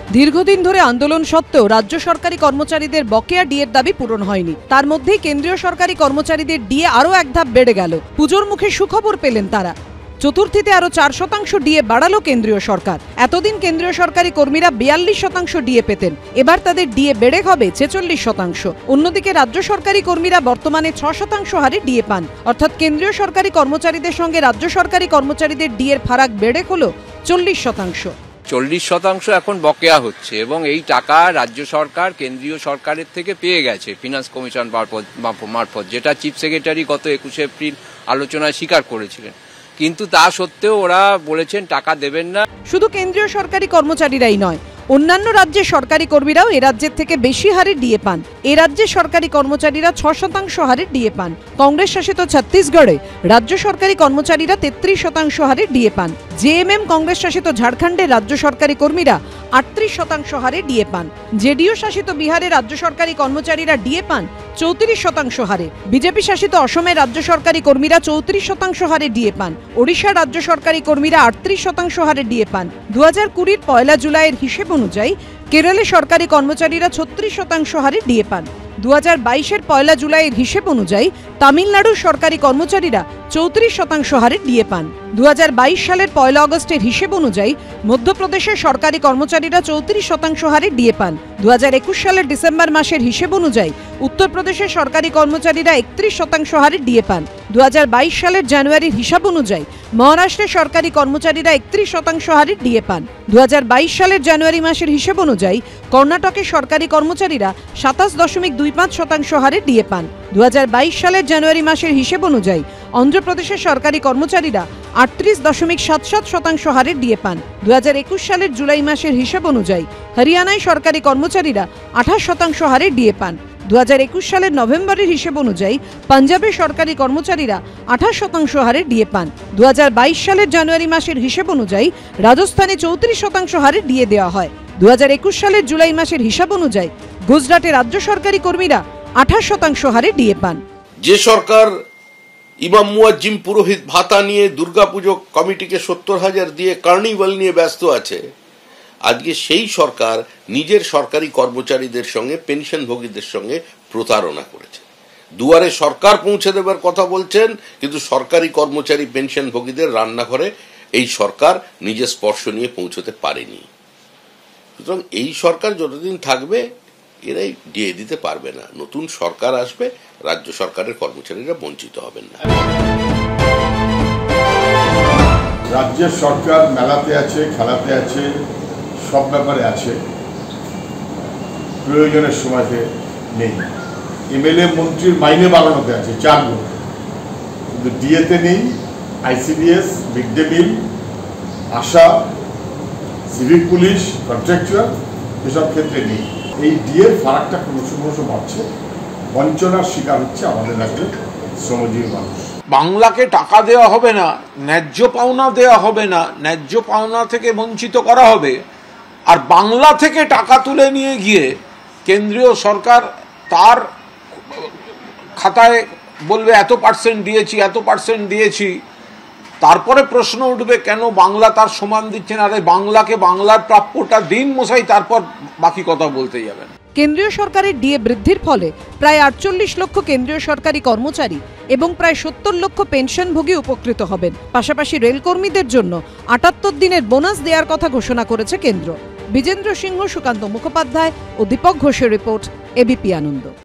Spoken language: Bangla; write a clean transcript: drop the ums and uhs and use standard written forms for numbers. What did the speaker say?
দীর্ঘদিন ধরে আন্দোলন সত্ত্বেও রাজ্য সরকারি কর্মচারীদের বকেয়া ডিএর দাবি পূরণ হয়নি। তার মধ্যেই কেন্দ্রীয় সরকারি কর্মচারীদের ডিএ আরও এক ধাপ বেড়ে গেল। পুজোর মুখে সুখবর পেলেন তারা। চতুর্থীতে আরও 4% ডিএ বাড়ালো কেন্দ্রীয় সরকার। এতদিন কেন্দ্রীয় সরকারি কর্মীরা 42% ডিএ পেতেন, এবার তাদের ডিএ বেড়ে হবে 46%। অন্যদিকে রাজ্য সরকারি কর্মীরা বর্তমানে 6% হারে ডিএ পান, অর্থাৎ কেন্দ্রীয় সরকারি কর্মচারীদের সঙ্গে রাজ্য সরকারি কর্মচারীদের ডিএর ফারাক বেড়ে হলো 40%। 40% এখন বকেয়া হচ্ছে এবং এই টাকা রাজ্য সরকার কেন্দ্রীয় সরকারের থেকে পেয়ে গেছে ফিনান্স কমিশন মারফত, যেটা চিফ সেক্রেটারি গত 21 এপ্রিল আলোচনায় স্বীকার করেছিলেন। কিন্তু তা সত্ত্বেও ওরা বলেছেন টাকা দেবেন না। শুধু কেন্দ্রীয় সরকারি কর্মচারীরাই নয়, অন্যান্য রাজ্যের সরকারি কর্মীরাও এ রাজ্যের থেকে বেশি হারে ডিএ পান। এ রাজ্যের সরকারি কর্মচারীরা 6% হারে ডিএ পান। কংগ্রেস শাসিত ছত্তিশগড়ে রাজ্য সরকারি কর্মচারীরা 33% হারে ডিএ পান। জেএমএম কংগ্রেস শাসিত ঝাড়খণ্ডে রাজ্য সরকারি কর্মীরা 38% হারে ডিএ পান। জেডিইউ শাসিত বিহারে রাজ্য সরকারি কর্মচারীরা ডিএ পান 34% হারে। বিজেপি শাসিত অসমের রাজ্য সরকারি কর্মীরা 34% হারে ডিএ পান। ওড়িশার রাজ্য সরকারি কর্মীরা 38% হারে ডিএ পান। 2020 পয়লা জুলাইয়ের হিসেব অনুযায়ী কেরলে সরকারি কর্মচারীরা 36% হারে ডিএ পান। 2022 পয়লা জুলাইয়ের হিসেব অনুযায়ী তামিলনাড়ুর সরকারি কর্মচারীরা 34% হারে ডিএ পান। 2022 সালের পয়লা আগস্টের হিসেব অনুযায়ী মধ্যপ্রদেশের সরকারি কর্মচারীরা 34% হারে ডিএ পান। 2021 সালের ডিসেম্বর মাসের হিসেব অনুযায়ী উত্তরপ্রদেশের সরকারি কর্মচারীরা 31% হারে ডিএ পান। 2022 সালের জানুয়ারির হিসাব অনুযায়ী মহারাষ্ট্রের সরকারি কর্মচারীরা 31% হারে ডিএ পান। 2022 সালের জানুয়ারি মাসের হিসেব অনুযায়ী কর্ণাটকের সরকারি কর্মচারীরা 27.25% হারে ডিএ পান। 2022 সালের জানুয়ারি মাসের হিসেব অনুযায়ী অন্ধ্রপ্রদেশের সরকারি কর্মচারীরা 38.77% হারে ডিএ পান। 2021 সালের জুলাই মাসের হিসাব অনুযায়ী হরিয়ানায় সরকারি কর্মচারীরা 28% হারে ডিএ পান। 2021 সালের নভেম্বরের হিসেব অনুযায়ী পাঞ্জাবের সরকারি কর্মচারীরা 28% হারে ডিএ পান। 2022 সালের জানুয়ারি মাসের হিসেব অনুযায়ী রাজস্থানে 34% হারে ডিএ দেওয়া হয়। 2021 সালের জুলাই মাসের হিসাব অনুযায়ী গুজরাটে রাজ্য সরকারি কর্মীরা 28% হারে ডিএ পান। যে সরকার ইমাম মুয়াজ্জিম পুরোহিত ভাতা নিয়ে দুর্গাপুজো কমিটিকে 70,000 দিয়ে কার্নিভাল নিয়ে ব্যস্ত আছে, আজকে সেই সরকার নিজের সরকারি কর্মচারীদের সঙ্গে পেনশনভোগীদের সঙ্গে প্রতারণা করেছে। দুয়ারে সরকার পৌঁছে দেবার কথা বলছেন, কিন্তু সরকারি কর্মচারী পেনশনভোগীদের রান্নাঘরে এই সরকার নিজের স্পর্শ নিয়ে পৌঁছতে পারেনি। সুতরাং এই সরকার যতদিন থাকবে এরাই ডিএ দিতে পারবে না। নতুন সরকার আসবে, রাজ্য সরকারের কর্মচারীরা বঞ্চিত হবেন না। রাজ্যের সরকার মেলাতে আছে, খেলাতে আছে, সব ব্যাপারে আছে, প্রয়োজনের সময়তে নেই। এমএলএ মন্ত্রীর মাইনে বাড়ানোতে আছে 4 গুণ, কিন্তু ডিএতে নেই। ICDS, mid day meal, ASHA, civic police, contractual এসব ক্ষেত্রে নেই। এই ডিএর ফারাকটা ক্রমশ বাড়ছে, বঞ্চনার শিকার হচ্ছে আমাদের রাজ্যের শ্রমজীবী মানুষ। বাংলাকে টাকা দেওয়া হবে না, ন্যায্য পাওনা দেওয়া হবে না, ন্যায্য পাওনা থেকে বঞ্চিত করা হবে। আর বাংলা থেকে টাকা তুলে নিয়ে গিয়ে কেন্দ্রীয় সরকার তার খাতায় বলবে এত % দিয়েছি, এত % দিয়েছি। তারপরে প্রশ্ন উঠবে কেন বাংলা তার সমান দিচ্ছে না। আরে বাংলাকে বাংলার প্রাপ্যটা দিন মশাই, তারপর বাকি কথা বলতে যাবেন। কেন্দ্রীয় সরকারের ডিএ বৃদ্ধির ফলে প্রায় 48 লক্ষ কেন্দ্রীয় সরকারি কর্মচারী এবং প্রায় 70 লক্ষ পেনশনভোগী উপকৃত হবেন। পাশাপাশি রেলকর্মীদের জন্য 78 দিনের বোনাস দেওয়ার কথা ঘোষণা করেছে কেন্দ্র। বিজেন্দ্র সিংহ, সুকান্ত মুখোপাধ্যায় ও দীপক ঘোষের রিপোর্ট, এবিপি আনন্দ।